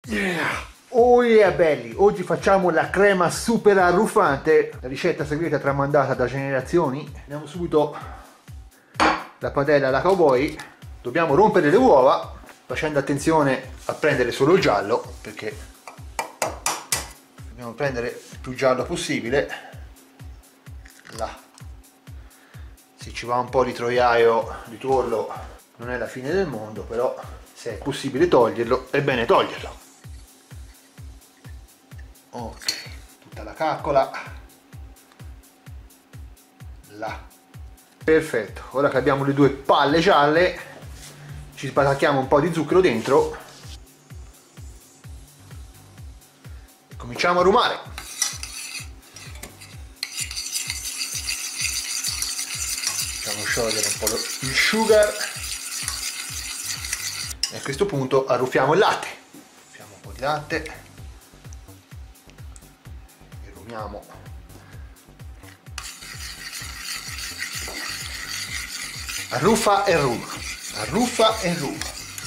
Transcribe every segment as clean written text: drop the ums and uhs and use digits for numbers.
Yeah. Oh yeah belli, oggi facciamo la crema super arruffante, la ricetta segreta tramandata da generazioni. Andiamo subito la padella alla cowboy. Dobbiamo rompere le uova facendo attenzione a prendere solo il giallo, perché dobbiamo prendere il più giallo possibile. Là, se ci va un po' di troiaio, di tuorlo, non è la fine del mondo, però se è possibile toglierlo è bene toglierlo. Ok, tutta la caccola là, perfetto. Ora che abbiamo le due palle gialle ci sbatacchiamo un po' di zucchero dentro e cominciamo a rumare. Facciamo sciogliere un po' il sugar e a questo punto arruffiamo il latte. Arruffiamo un po' di latte. Arruffa e ruma, arruffa e ruma.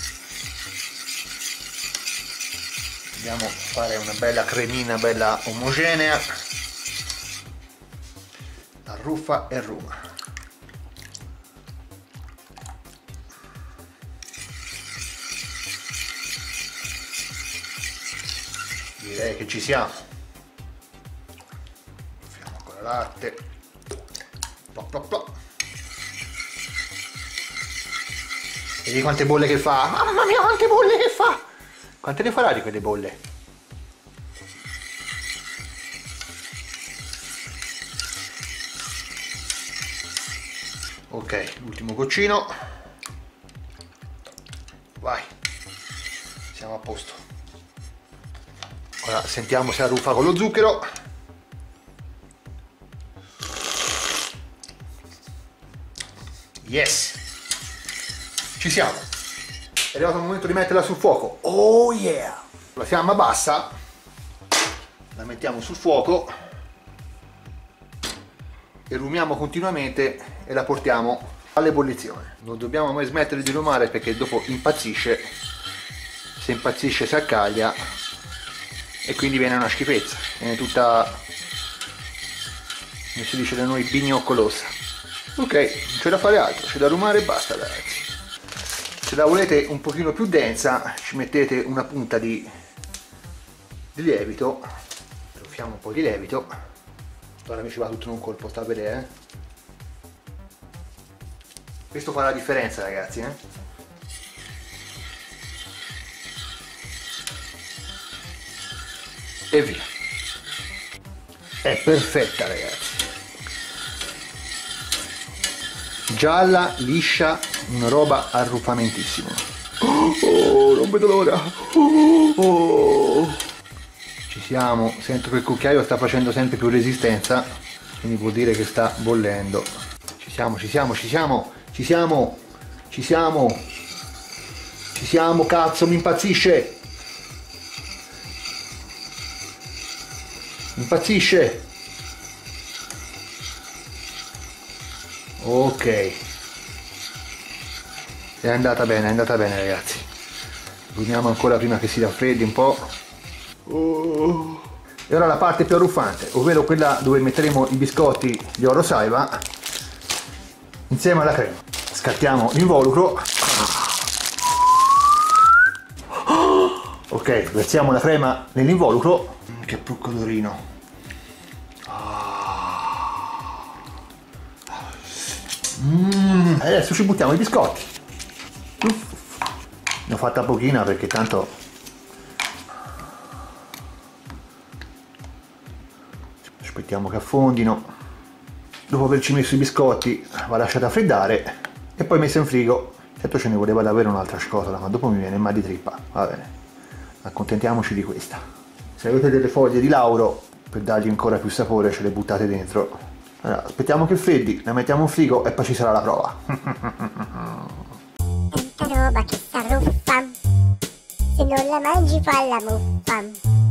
Andiamo a fare una bella cremina, bella omogenea. Arruffa e ruma. Direi che ci siamo. Latte, plop, plop, plop. Vedi quante bolle che fa? Mamma mia, quante bolle che fa! Quante ne farà di quelle bolle? Ok, l'ultimo goccino. Vai, siamo a posto. Ora sentiamo se arruffa con lo zucchero. Yes, ci siamo. È arrivato il momento di metterla sul fuoco. Oh yeah. La fiamma bassa, la mettiamo sul fuoco e rumiamo continuamente e la portiamo all'ebollizione. Non dobbiamo mai smettere di rumare perché dopo impazzisce. Se impazzisce si accaglia e quindi viene una schifezza, viene tutta, come si dice da noi, bignoccolosa. Ok, non c'è da fare altro, c'è da rumare e basta ragazzi. Se la volete un pochino più densa ci mettete una punta di lievito, truffiamo un po' di lievito. Ora mi ci va tutto in un colpo, sta a vedere, Questo fa la differenza ragazzi, E via. È perfetta ragazzi. Gialla, liscia, una roba arruffamentissima. Oh, non vedo l'ora. Ci siamo, sento che il cucchiaio sta facendo sempre più resistenza, quindi vuol dire che sta bollendo. Ci siamo, ci siamo, ci siamo, ci siamo, ci siamo, ci siamo, cazzo, mi impazzisce. Impazzisce. Ok, è andata bene ragazzi. Riuniamo ancora prima che si raffreddi un po'. E ora la parte più arruffante, ovvero quella dove metteremo i biscotti di Oro Saiba insieme alla crema. Scattiamo l'involucro. Ok, versiamo la crema nell'involucro. Che puccolorino. Adesso ci buttiamo i biscotti. Ne ho fatta pochina perché tanto aspettiamo che affondino. Dopo averci messo i biscotti va lasciata freddare e poi messa in frigo. Certo ce ne voleva davvero un'altra scatola, ma dopo mi viene mal di trippa. Va bene, accontentiamoci di questa. Se avete delle foglie di lauro per dargli ancora più sapore ce le buttate dentro. Allora, aspettiamo che freddi, la mettiamo in frigo e poi ci sarà la prova. Tanta roba che sta ruffa, se non la mangi fa la muffa.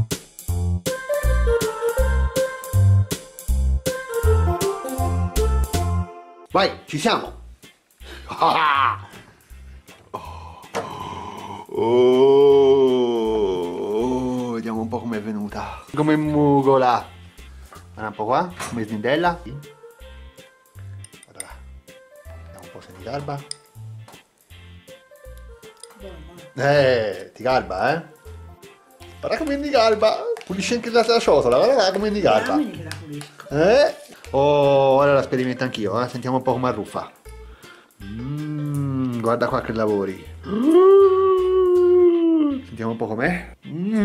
Vai, ci siamo! Oh. venuta. Come mugola. Guarda un po' qua, come snidella. Guarda là. Andiamo un po' se ti garba. Ti garba, eh? Guarda come mi garba. Pulisce anche la ciotola, guarda come mi garba. Oh, ora la sperimento anch'io, eh? Sentiamo un po' come arruffa. Guarda qua che lavori. Sentiamo un po' com'è.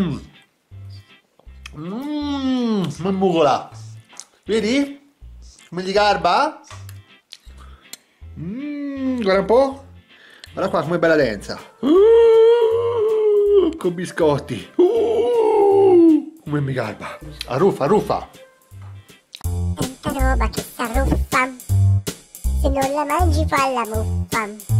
Mugola. Vedi? Come gli garba? Guarda un po'. Guarda qua com'è bella densa. Con biscotti. Come mi garba. Arruffa, arruffa. Tanta roba che s'arruffa. Se non la mangi fa la muffa.